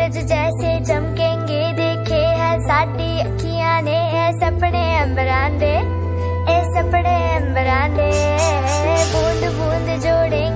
सूरज जैसे चमकेंगे, देखे है साडी अखियां ने ए सपने अंबरां दे, ए सपने अंबरां दे। बूंद बूंद जोड़ेंगे